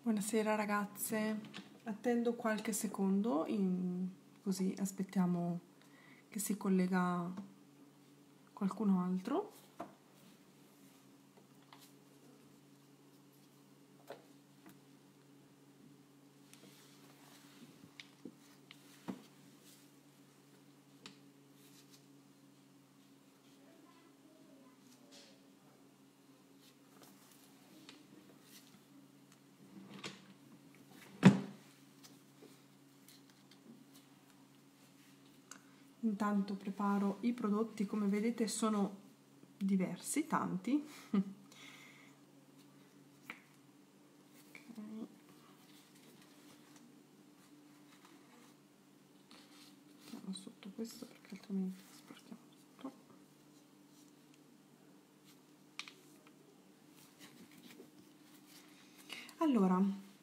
Buonasera ragazze, attendo qualche secondo, così aspettiamo che si collega qualcun altro. Intanto preparo i prodotti, come vedete sono diversi, tanti. Mettiamo sotto questo perché altrimenti sporchiamo tutto. Allora,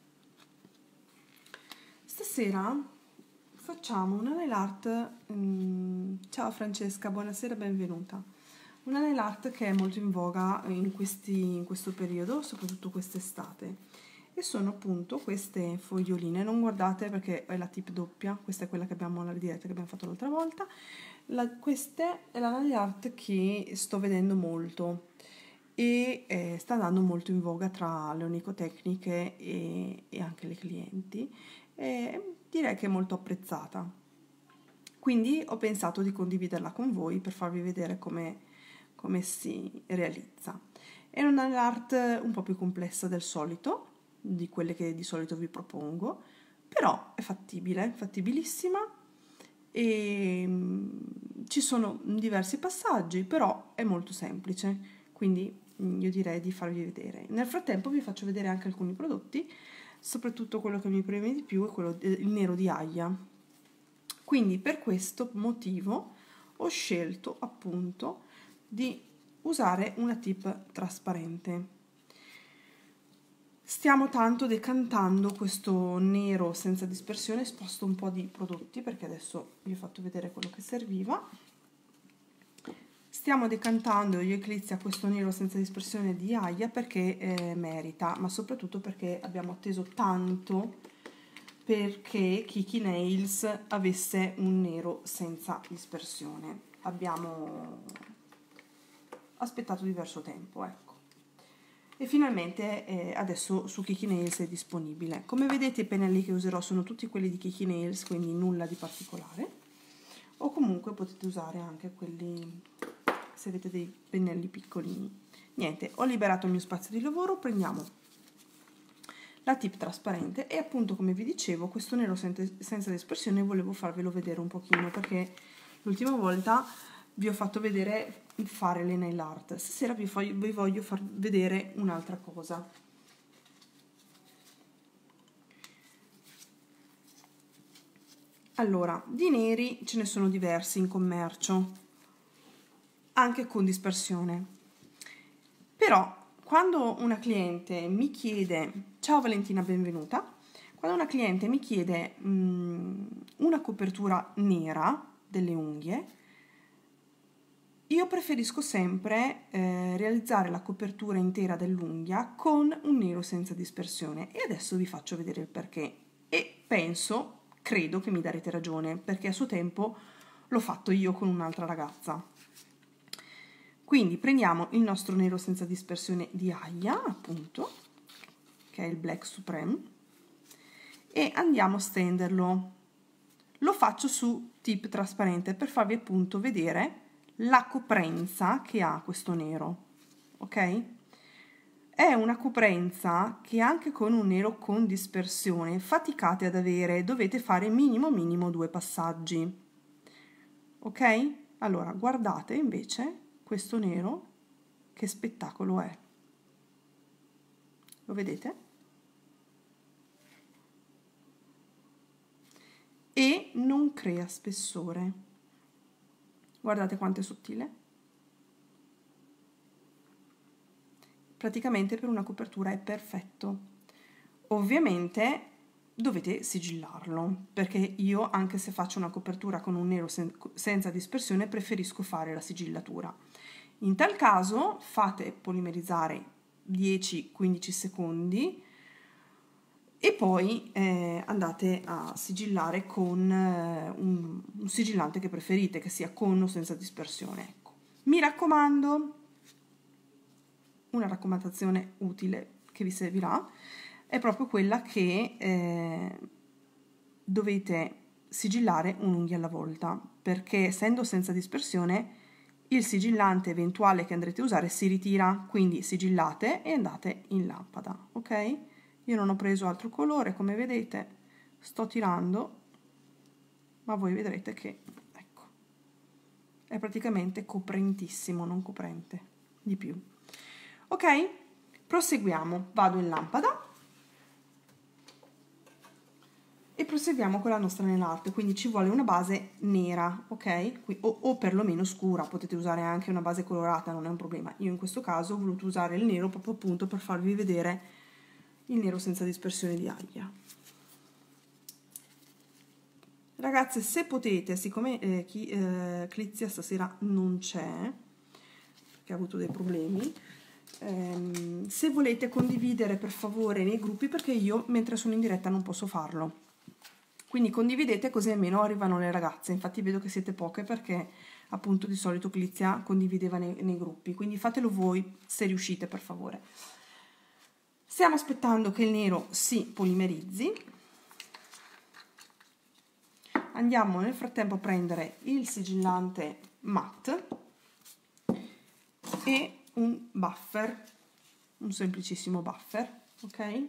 stasera facciamo una nail art. Ciao Francesca, buonasera, benvenuta. Una nail art che è molto in voga in questo periodo, soprattutto quest'estate, e sono appunto queste foglioline. Non guardate perché è la tip doppia, questa è quella che abbiamo alla diretta che abbiamo fatto l'altra volta. Questa è la nail art che sto vedendo molto e sta andando molto in voga tra le onicotecniche e anche le clienti. Direi che è molto apprezzata, quindi ho pensato di condividerla con voi per farvi vedere come si realizza. È una nail art un po' più complessa del solito, di quelle che di solito vi propongo, però è fattibile, fattibilissima, e ci sono diversi passaggi, però è molto semplice, quindi io direi di farvi vedere. Nel frattempo vi faccio vedere anche alcuni prodotti, soprattutto quello che mi preme di più è il nero di Aya. Quindi per questo motivo ho scelto appunto di usare una tip trasparente. Stiamo tanto decantando questo nero senza dispersione. Sposto un po' di prodotti perché adesso vi ho fatto vedere quello che serviva. Stiamo decantando io e Clizia questo nero senza dispersione di Aya perché merita, ma soprattutto perché abbiamo atteso tanto perché Kiki Nails avesse un nero senza dispersione. Abbiamo aspettato diverso tempo, ecco. E finalmente adesso su Kiki Nails è disponibile. Come vedete i pennelli che userò sono tutti quelli di Kiki Nails, quindi nulla di particolare. O comunque potete usare anche quelli se avete dei pennelli piccolini. Niente, ho liberato il mio spazio di lavoro, prendiamo la tip trasparente e appunto, come vi dicevo, questo nero senza dispersione volevo farvelo vedere un pochino perché l'ultima volta vi ho fatto vedere fare le nail art. Stasera vi voglio far vedere un'altra cosa. Allora, di neri ce ne sono diversi in commercio, anche con dispersione, però quando una cliente mi chiede, ciao Valentina, benvenuta, quando una cliente mi chiede una copertura nera delle unghie, io preferisco sempre realizzare la copertura intera dell'unghia con un nero senza dispersione e adesso vi faccio vedere il perché e credo che mi darete ragione perché a suo tempo l'ho fatto io con un'altra ragazza. Quindi prendiamo il nostro nero senza dispersione di Aya, appunto, che è il Black Supreme, e andiamo a stenderlo. Lo faccio su tip trasparente per farvi appunto vedere la coprenza che ha questo nero, ok? È una coprenza che anche con un nero con dispersione faticate ad avere, dovete fare minimo 2 passaggi, ok? Allora guardate invece questo nero, che spettacolo è, lo vedete? E non crea spessore, guardate quanto è sottile, praticamente per una copertura è perfetto. Ovviamente dovete sigillarlo, perché io anche se faccio una copertura con un nero senza dispersione preferisco fare la sigillatura. In tal caso fate polimerizzare 10-15 secondi e poi andate a sigillare con un sigillante che preferite, che sia con o senza dispersione. Ecco. Mi raccomando, una raccomandazione utile che vi servirà è proprio quella che dovete sigillare un'unghia alla volta, perché essendo senza dispersione il sigillante eventuale che andrete a usare si ritira, quindi sigillate e andate in lampada, ok? Io non ho preso altro colore, come vedete sto tirando, ma voi vedrete che, ecco, è praticamente coprentissimo, non coprente di più. Ok? Proseguiamo, vado in lampada e proseguiamo con la nostra nail art, quindi ci vuole una base nera, ok? O perlomeno scura, potete usare anche una base colorata, non è un problema. Io in questo caso ho voluto usare il nero proprio appunto per farvi vedere il nero senza dispersione di aglia. Ragazze, se potete, siccome Clizia stasera non c'è, perché ha avuto dei problemi, se volete condividere per favore nei gruppi, perché io mentre sono in diretta non posso farlo. Quindi condividete così almeno arrivano le ragazze. Infatti vedo che siete poche perché appunto di solito Clizia condivideva nei gruppi. Quindi fatelo voi se riuscite, per favore. Stiamo aspettando che il nero si polimerizzi. Andiamo nel frattempo a prendere il sigillante matte e un buffer, un semplicissimo buffer, ok?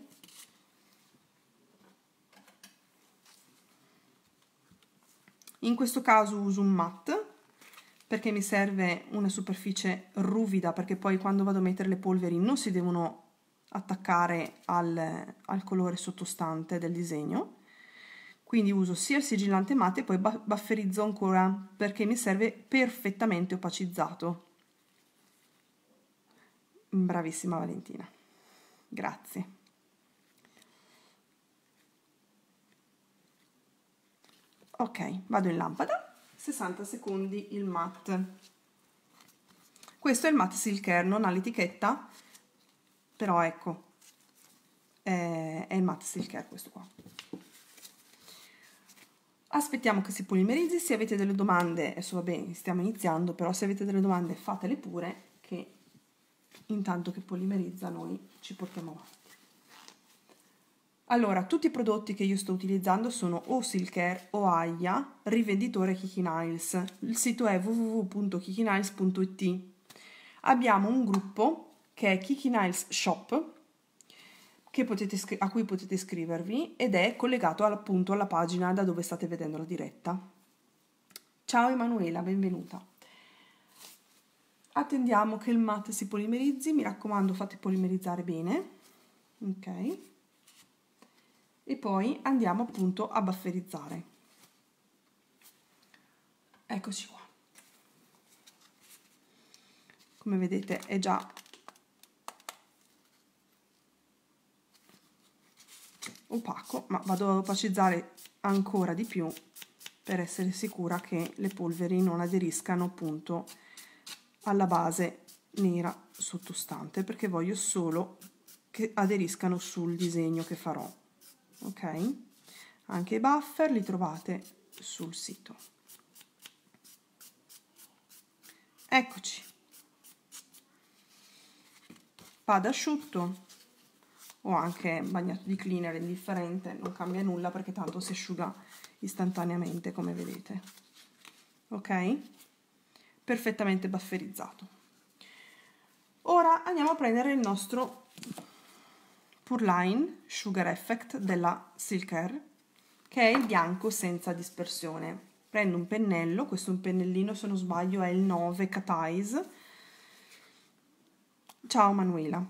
In questo caso uso un matte perché mi serve una superficie ruvida, perché poi quando vado a mettere le polveri non si devono attaccare al colore sottostante del disegno. Quindi uso sia il sigillante matte e poi bufferizzo ancora perché mi serve perfettamente opacizzato. Bravissima Valentina, grazie. Ok, vado in lampada, 60 secondi il matte. Questo è il matte Silkair, non ha l'etichetta, però ecco, è il matte Silkair questo qua. Aspettiamo che si polimerizzi. Se avete delle domande, adesso va bene, stiamo iniziando, però se avete delle domande fatele pure, che intanto che polimerizza noi ci portiamo avanti. Allora, tutti i prodotti che io sto utilizzando sono o Silkair o Aya, rivenditore Kiki Nails. Il sito è www.kikinails.it. Abbiamo un gruppo che è Kiki Nails Shop, a cui potete iscrivervi ed è collegato appunto alla pagina da dove state vedendo la diretta. Ciao Emanuela, benvenuta. Attendiamo che il matte si polimerizzi, mi raccomando fate polimerizzare bene, ok? E poi andiamo appunto a bufferizzare. Eccoci qua. Come vedete è già opaco, ma vado ad opacizzare ancora di più per essere sicura che le polveri non aderiscano appunto alla base nera sottostante, perché voglio solo che aderiscano sul disegno che farò, ok? Anche i buffer li trovate sul sito. Eccoci, pad asciutto o anche bagnato di cleaner, indifferente, non cambia nulla perché tanto si asciuga istantaneamente, come vedete, ok? Perfettamente bufferizzato. Ora andiamo a prendere il nostro Purline Sugar Effect della Silkair, che è il bianco senza dispersione. Prendo un pennello, questo è un pennellino, se non sbaglio è il 9 Cat Eyes. Ciao Manuela.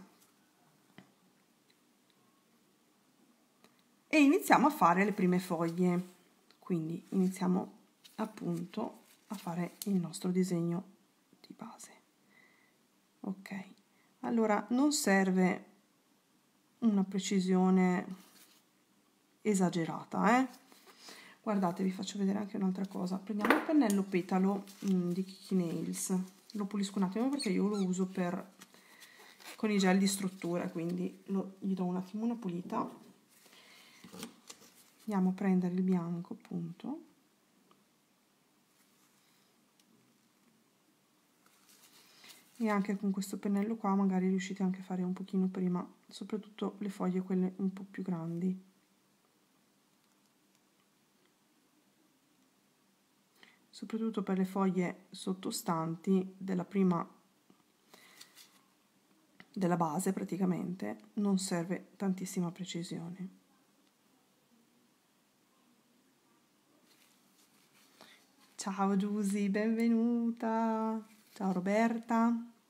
E iniziamo a fare le prime foglie, quindi iniziamo appunto a fare il nostro disegno di base. Ok, allora non serve una precisione esagerata, guardate, vi faccio vedere anche un'altra cosa. Prendiamo il pennello petalo di Kiki Nails, lo pulisco un attimo perché io lo uso con i gel di struttura, quindi gli do un attimo una pulita andiamo a prendere il bianco, appunto, e anche con questo pennello qua magari riuscite anche a fare un pochino prima, soprattutto le foglie quelle un po' più grandi. Soprattutto per le foglie sottostanti della base, praticamente non serve tantissima precisione. Ciao Giusy, benvenuta. Ciao Roberta.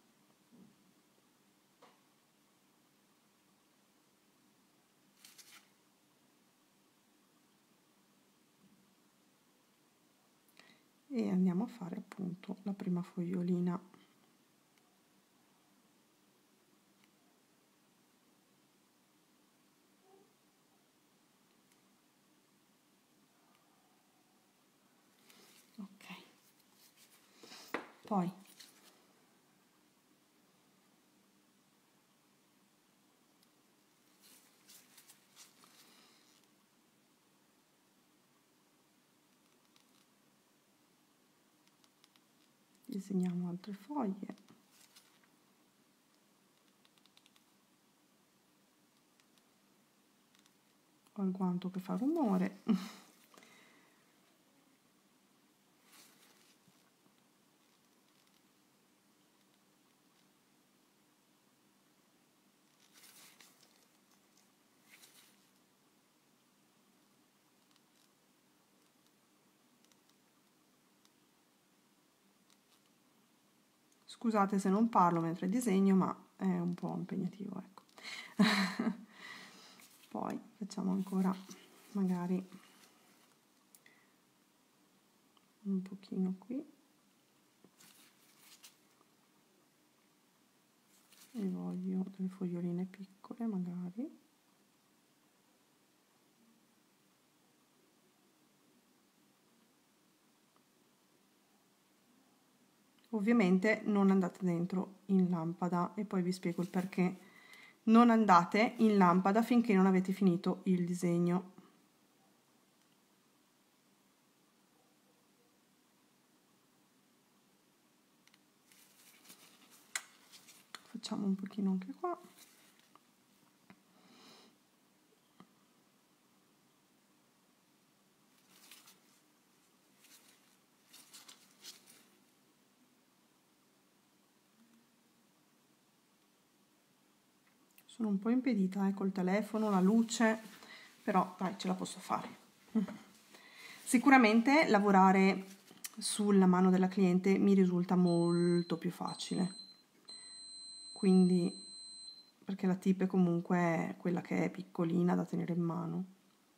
E andiamo a fare appunto la prima fogliolina. Ok. Poi disegniamo altre foglie. Ho il guanto che fa rumore. Scusate se non parlo mentre disegno, ma è un po' impegnativo, ecco. Poi facciamo ancora magari un pochino qui. E voglio delle foglioline piccole magari. Ovviamente non andate dentro in lampada e poi vi spiego il perché. Non andate in lampada finché non avete finito il disegno. Facciamo un pochino anche qua. Sono un po' impedita col telefono, la luce, però dai, ce la posso fare. Sicuramente lavorare sulla mano della cliente mi risulta molto più facile, quindi perché la tip è comunque quella che è piccolina da tenere in mano.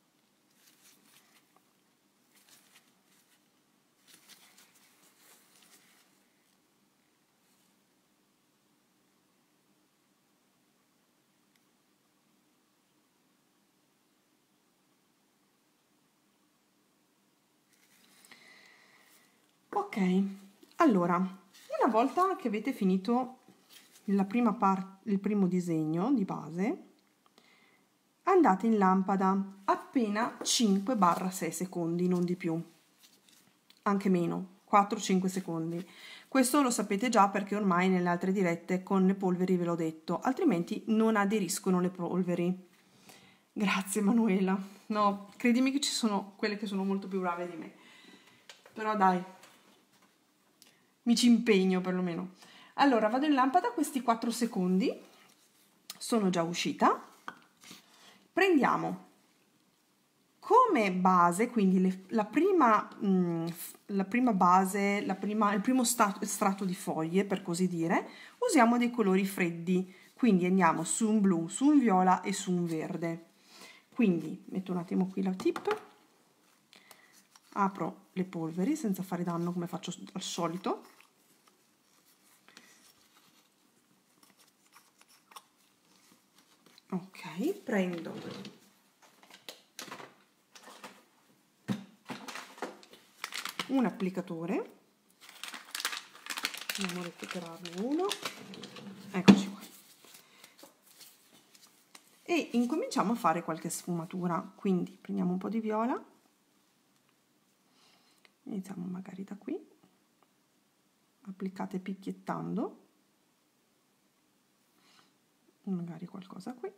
Ok, allora, una volta che avete finito il primo disegno di base, andate in lampada appena 5-6 secondi, non di più, anche meno, 4-5 secondi. Questo lo sapete già perché ormai nelle altre dirette con le polveri ve l'ho detto, altrimenti non aderiscono le polveri. Grazie Manuela. No, credimi che ci sono quelle che sono molto più brave di me. Però dai, mi ci impegno perlomeno. Allora, vado in lampada questi 4 secondi. Sono già uscita. Prendiamo come base, quindi la prima base, il primo strato di foglie, per così dire, usiamo dei colori freddi. Quindi andiamo su un blu, su un viola e su un verde. Quindi metto un attimo qui la tip, apro le polveri senza fare danno come faccio al solito. Ok, prendo un applicatore, andiamo a recuperarne uno, eccoci qua, e incominciamo a fare qualche sfumatura. Quindi prendiamo un po' di viola, iniziamo magari da qui, applicate picchiettando, magari qualcosa qui,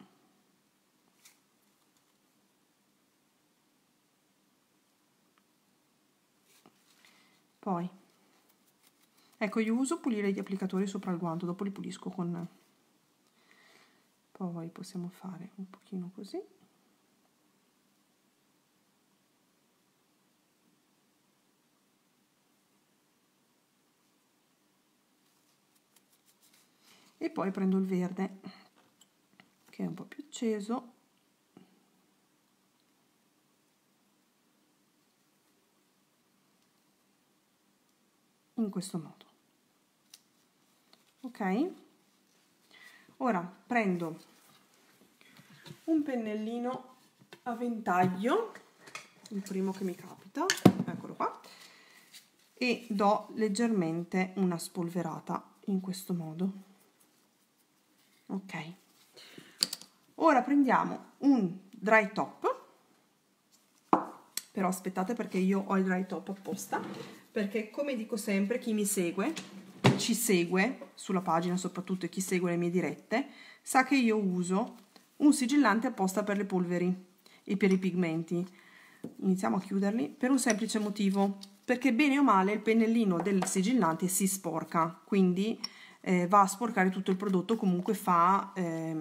poi ecco, io uso pulire gli applicatori sopra il guanto, dopo li pulisco con... Poi possiamo fare un pochino così. E poi prendo il verde, che è un po' più acceso. In questo modo. Ok? Ora prendo un pennellino a ventaglio, il primo che mi capita, eccolo qua, e do leggermente una spolverata in questo modo. Ok. Ora prendiamo un dry top, però aspettate perché io ho il dry top apposta, perché come dico sempre, chi mi segue, ci segue sulla pagina soprattutto, e chi segue le mie dirette, sa che io uso un sigillante apposta per le polveri e per i pigmenti. Iniziamo a chiuderli per un semplice motivo, perché bene o male il pennellino del sigillante si sporca, quindi va a sporcare tutto il prodotto, comunque va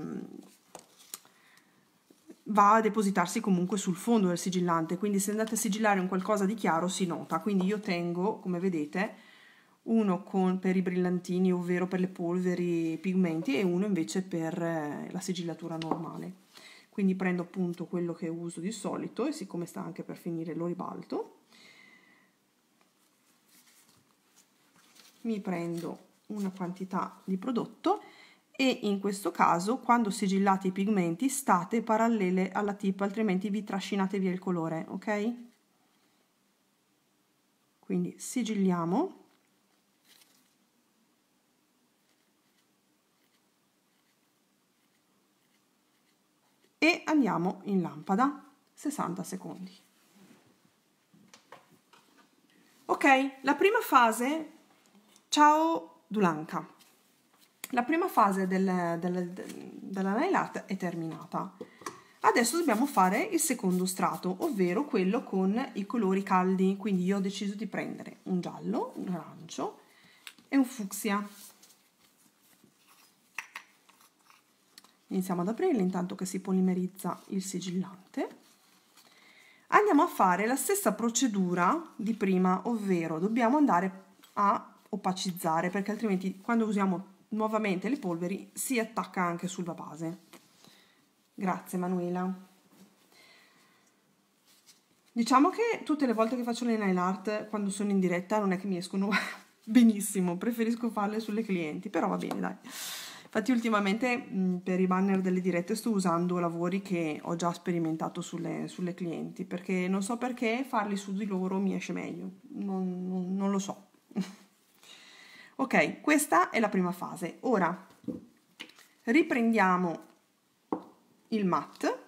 a depositarsi comunque sul fondo del sigillante, quindi se andate a sigillare un qualcosa di chiaro si nota. Quindi io tengo, come vedete, uno per i brillantini, ovvero per le polveri e pigmenti, e uno invece per la sigillatura normale. Quindi prendo appunto quello che uso di solito, e siccome sta anche per finire lo ribalto. Mi prendo una quantità di prodotto, e in questo caso quando sigillate i pigmenti state parallele alla tip, altrimenti vi trascinate via il colore, ok? Quindi sigilliamo. E andiamo in lampada 60 secondi. Ok, la prima fase, ciao Dulanka, la prima fase della nail art è terminata. Adesso dobbiamo fare il secondo strato, ovvero quello con i colori caldi. Quindi io ho deciso di prendere un giallo, un arancio e un fucsia. Iniziamo ad aprirli intanto che si polimerizza il sigillante. Andiamo a fare la stessa procedura di prima, ovvero dobbiamo andare a opacizzare, perché altrimenti quando usiamo nuovamente le polveri si attacca anche sulla base. Grazie Manuela. Diciamo che tutte le volte che faccio le nail art, quando sono in diretta, non è che mi escono benissimo, preferisco farle sulle clienti, però va bene, dai. Infatti ultimamente per i banner delle dirette sto usando lavori che ho già sperimentato sulle clienti, perché non so perché farli su di loro mi esce meglio, non lo so. Ok, questa è la prima fase. Ora riprendiamo il matte,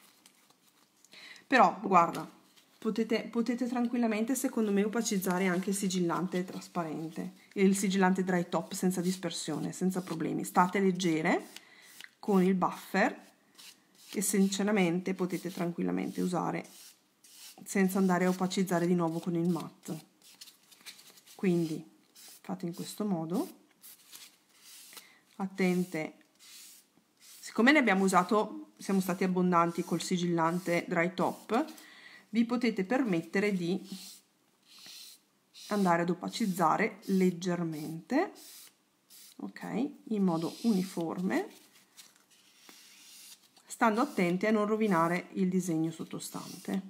però guarda, potete tranquillamente secondo me opacizzare anche il sigillante trasparente, il sigillante dry top senza dispersione, senza problemi. State leggere con il buffer, che sinceramente potete tranquillamente usare senza andare a opacizzare di nuovo con il matte. Quindi fate in questo modo, attente, siccome ne abbiamo usato, siamo stati abbondanti col sigillante dry top, vi potete permettere di andare ad opacizzare leggermente, ok, in modo uniforme, stando attenti a non rovinare il disegno sottostante.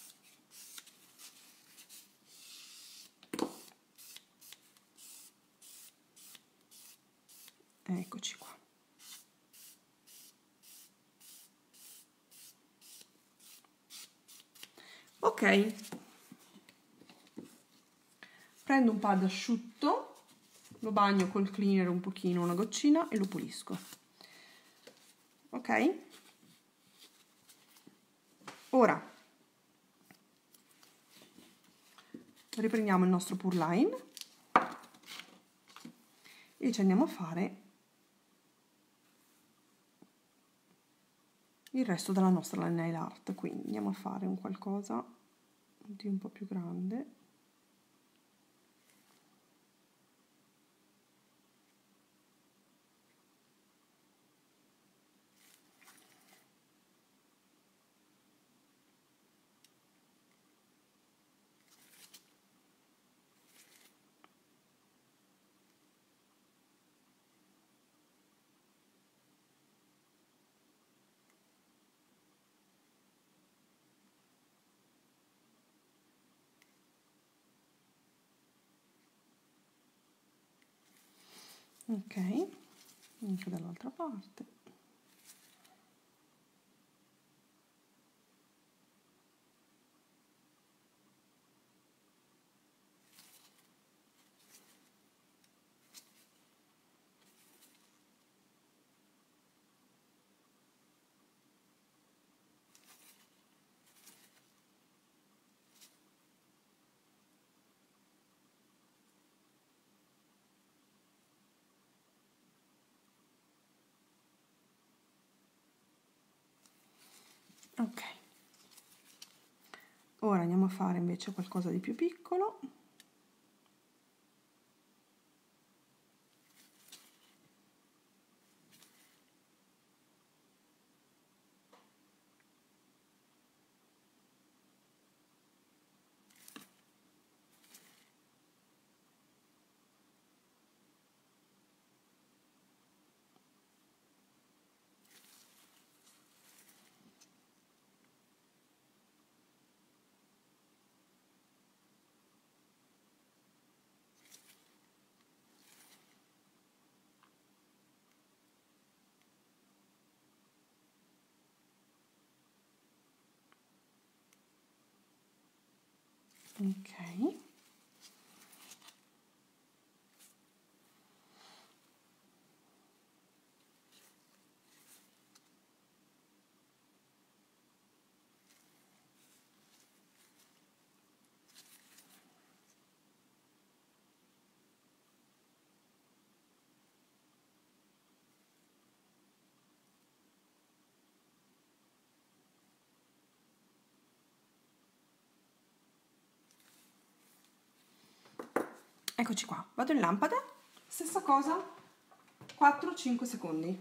Eccoci qua. Ok, prendo un pad asciutto, lo bagno col cleaner un pochino, una goccina, e lo pulisco. Ok, Ora riprendiamo il nostro Purline e ci andiamo a fare il resto della nostra nail art. Quindi andiamo a fare un qualcosa di un po' più grande. Ok, anche dall'altra parte. Ok, ora andiamo a fare invece qualcosa di più piccolo. Ok, eccoci qua, vado in lampada, stessa cosa, 4-5 secondi.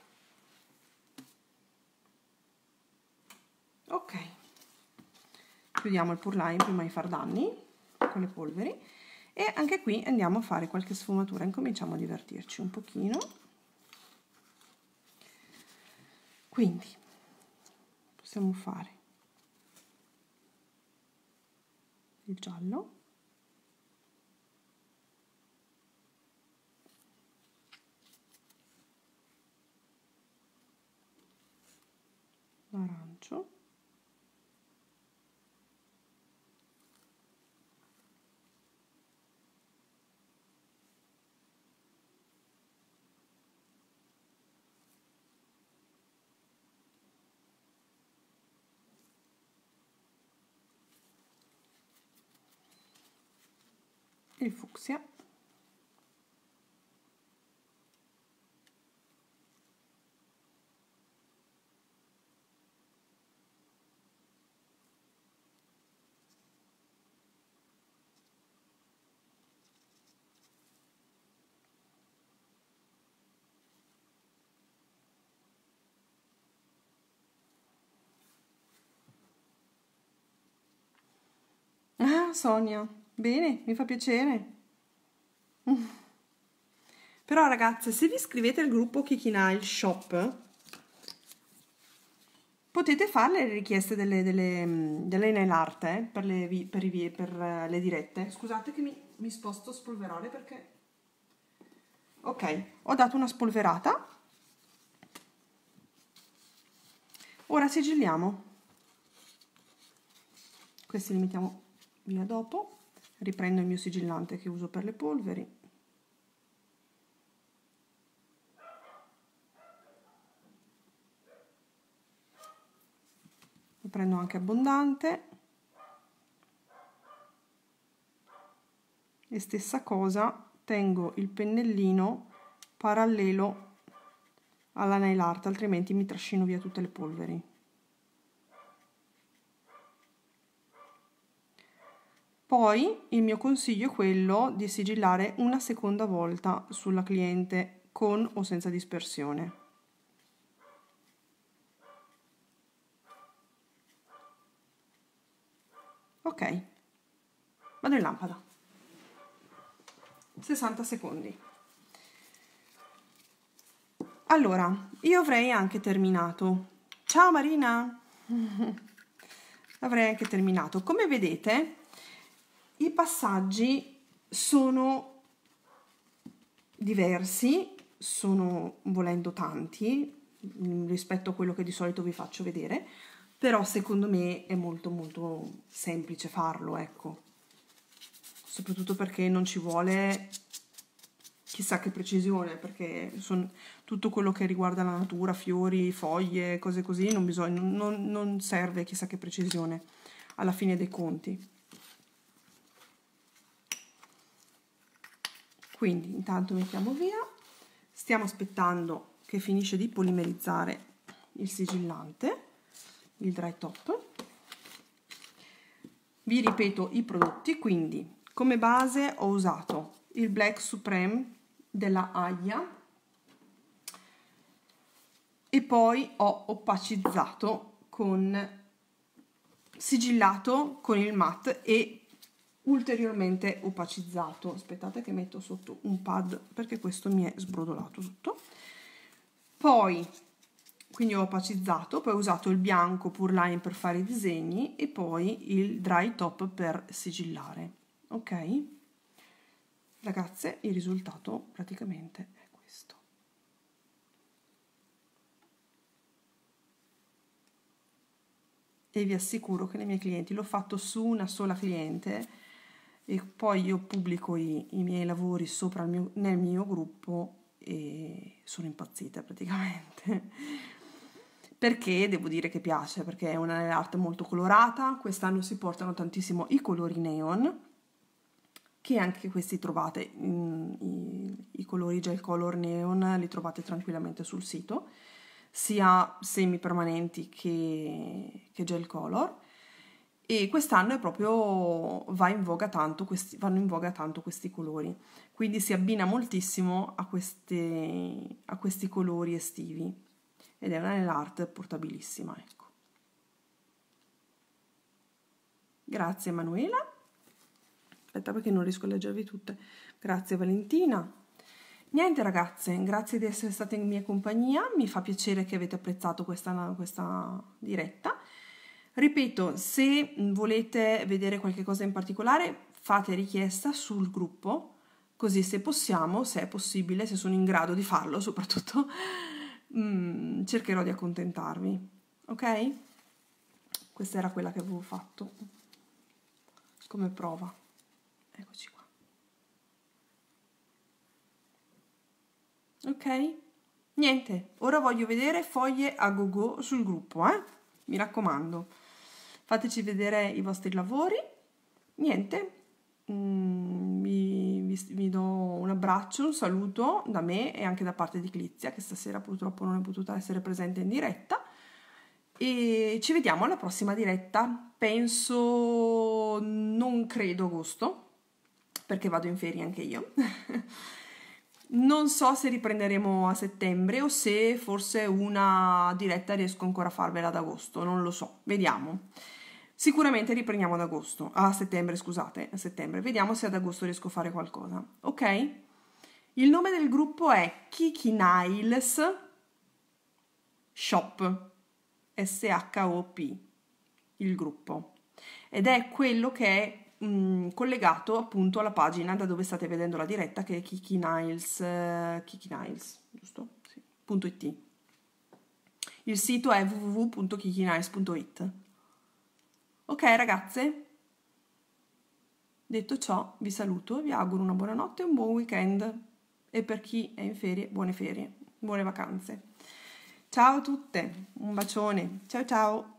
Ok, chiudiamo il Purline prima di far danni con le polveri e anche qui andiamo a fare qualche sfumatura, incominciamo a divertirci un pochino. Quindi possiamo fare il giallo, l'arancio, il fucsia, ah Sonia, bene, mi fa piacere. Però ragazze, se vi iscrivete al gruppo Kiki Nail Shop potete fare le richieste delle nail art per le dirette. Scusate che mi sposto a spolverare perché... Ok, ho dato una spolverata. Ora sigilliamo. Questi li mettiamo via dopo. Riprendo il mio sigillante che uso per le polveri. prendo anche abbondante e stessa cosa, tengo il pennellino parallelo alla nail art, altrimenti mi trascino via tutte le polveri. Poi il mio consiglio è quello di sigillare una seconda volta sulla cliente con o senza dispersione. Ok, vado in lampada. 60 secondi. Allora, io avrei anche terminato. Ciao Marina! Avrei anche terminato. Come vedete, i passaggi sono diversi, sono volendo tanti rispetto a quello che di solito vi faccio vedere, però secondo me è molto molto semplice farlo, ecco. Soprattutto perché non ci vuole chissà che precisione, perché tutto quello che riguarda la natura, fiori, foglie, cose così, non serve chissà che precisione alla fine dei conti. Quindi intanto mettiamo via, stiamo aspettando che finisce di polimerizzare il sigillante, il dry top. Vi ripeto i prodotti, quindi come base ho usato il Black Supreme della Aya e poi ho opacizzato sigillato con il matte e ulteriormente opacizzato. Aspettate che metto sotto un pad perché questo mi è sbrodolato tutto. Poi quindi ho opacizzato, poi ho usato il bianco Purline per fare i disegni e poi il dry top per sigillare. Ok ragazze, il risultato praticamente è questo. E vi assicuro che le mie clienti, l'ho fatto su una sola cliente e poi io pubblico i miei lavori sopra nel mio gruppo e sono impazzita praticamente. Perché devo dire che piace, perché è una nail art molto colorata. Quest'anno si portano tantissimo i colori neon, che anche questi trovate, i colori gel color neon li trovate tranquillamente sul sito, sia semi permanenti che gel color, e quest'anno è proprio vanno in voga tanto questi colori, quindi si abbina moltissimo a questi colori estivi ed è una nail art portabilissima, ecco. Grazie Emanuela. Aspetta perché non riesco a leggervi tutte. Grazie Valentina. Niente ragazze, grazie di essere state in mia compagnia, mi fa piacere che avete apprezzato questa diretta. Ripeto, se volete vedere qualche cosa in particolare, fate richiesta sul gruppo, così se possiamo, se è possibile, se sono in grado di farlo soprattutto, cercherò di accontentarvi, ok? Questa era quella che avevo fatto come prova. Eccoci qua. Ok? Niente, ora voglio vedere foglie a go-go sul gruppo, mi raccomando. Fateci vedere i vostri lavori. Niente, vi do un abbraccio, un saluto da me e anche da parte di Clizia, che stasera purtroppo non è potuta essere presente in diretta. E ci vediamo alla prossima diretta, penso, non credo agosto, perché vado in ferie anche io. Non so se riprenderemo a settembre o se forse una diretta riesco ancora a farvela ad agosto, non lo so, vediamo. Sicuramente riprendiamo ad agosto, a settembre, scusate, a settembre. Vediamo se ad agosto riesco a fare qualcosa, ok? Il nome del gruppo è Kiki Nails Shop, SHOP, il gruppo. Ed è quello che è collegato appunto alla pagina da dove state vedendo la diretta, che è Kiki Nails, giusto? Sì, .it. Il sito è www.kikinails.it. Ok ragazze, detto ciò vi saluto, vi auguro una buona notte e un buon weekend, e per chi è in ferie, buone vacanze. Ciao a tutte, un bacione, ciao ciao.